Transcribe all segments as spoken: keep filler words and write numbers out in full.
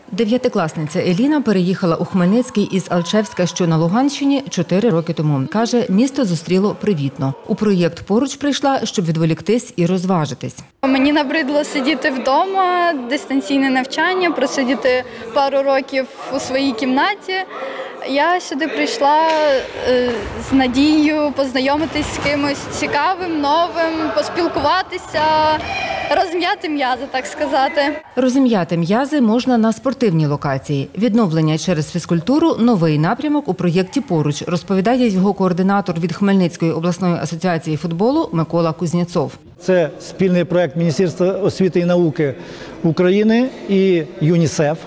Дев'ятикласниця Еліна переїхала у Хмельницький із Алчевська, що на Луганщині, чотири роки тому. Каже, місто зустріло привітно. У проєкт поруч прийшла, щоб відволіктись і розважитись. Мені набридло сидіти вдома, дистанційне навчання, просидіти пару років у своїй кімнаті. Я сюди прийшла з надією познайомитись з кимось цікавим, новим, поспілкуватися, розм'яти м'язи, так сказати. Розім'яти м'язи можна на спортивній локації. Відновлення через фізкультуру – новий напрямок у проєкті «Поруч», розповідає його координатор від Хмельницької обласної асоціації футболу Микола Кузнєцов. Це спільний проєкт Міністерства освіти і науки України і ЮНІСЕФ.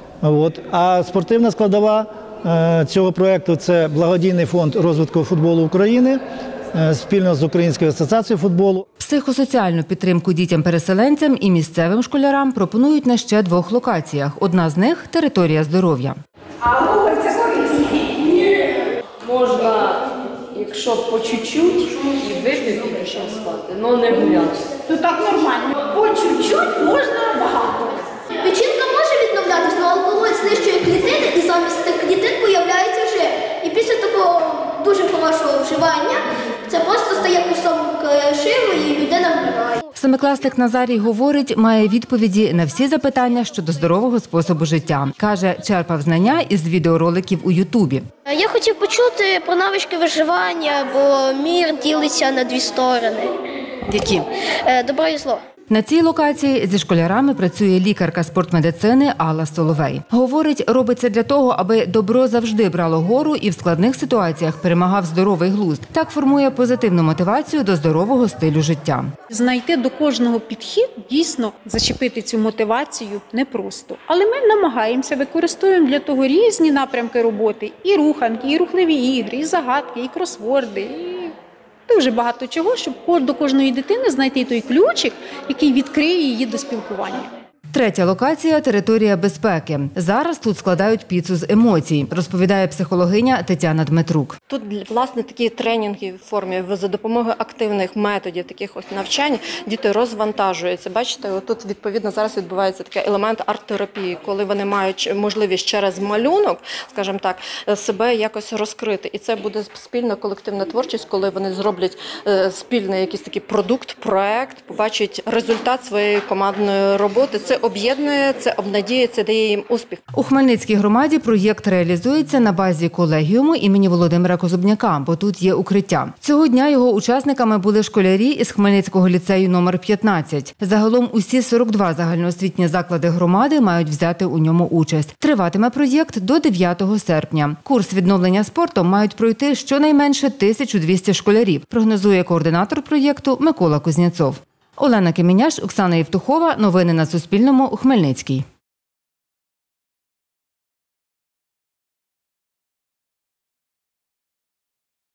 А спортивна складова цього проєкту – це благодійний фонд розвитку футболу України спільно з Українською асоціацією футболу. Психосоціальну підтримку дітям-переселенцям і місцевим школярам пропонують на ще двох локаціях. Одна з них – територія здоров'я. А алкоголь – це корисно? Ні. Можна, якщо по чуть-чуть, і випити, і пішов спати, але не гуляти. Ну так нормально. По чуть-чуть можна багато. Печінка може відновлятися, але алкоголь знищує клітини і замість цих клітин появляється жир. І після такого дуже хорошого вживання це просто стає кусом ширу і людина вмирає. Семикласник Назарій говорить, має відповіді на всі запитання щодо здорового способу життя. Каже, черпав знання із відеороликів у Ютубі. Я хотів почути про навички виживання, бо мір ділиться на дві сторони. Які? Добро і зло. На цій локації зі школярами працює лікарка спортмедицини Алла Соловей. Говорить, робить це для того, аби добро завжди брало гору і в складних ситуаціях перемагав здоровий глузд. Так формує позитивну мотивацію до здорового стилю життя. Знайти до кожного підхід, дійсно зачепити цю мотивацію непросто. Але ми намагаємося, використовуємо для того різні напрямки роботи. І руханки, і рухливі ігри, і загадки, і кросворди, і дуже багато чого, щоб до кожної дитини знайти той ключик, який відкриє її до спілкування. Третя локація – територія безпеки. Зараз тут складають піцу з емоцій, розповідає психологиня Тетяна Дмитрук. Тут, власне, такі тренінги в формі за допомогою активних методів, таких ось навчань, діти розвантажуються. Бачите, тут, відповідно, зараз відбувається такий елемент арт-терапії, коли вони мають можливість через малюнок, скажімо так, себе якось розкрити. І це буде спільна колективна творчість, коли вони зроблять спільний якийсь такий продукт, проект, побачать результат своєї командної роботи. Це об'єднує, це обнадіє, це дає їм успіх. У Хмельницькій громаді проєкт реалізується на базі колегіуму імені Володимира Козубняка, бо тут є укриття. Цього дня його учасниками були школярі із Хмельницького ліцею номер п'ятнадцять. Загалом усі сорок два загальноосвітні заклади громади мають взяти у ньому участь. Триватиме проєкт до дев'ятого серпня. Курс відновлення спортом мають пройти щонайменше тисячу двісті школярів, прогнозує координатор проєкту Микола Кузнєцов. Олена Кеміняш, Оксана Євтухова. Новини на Суспільному. Хмельницький.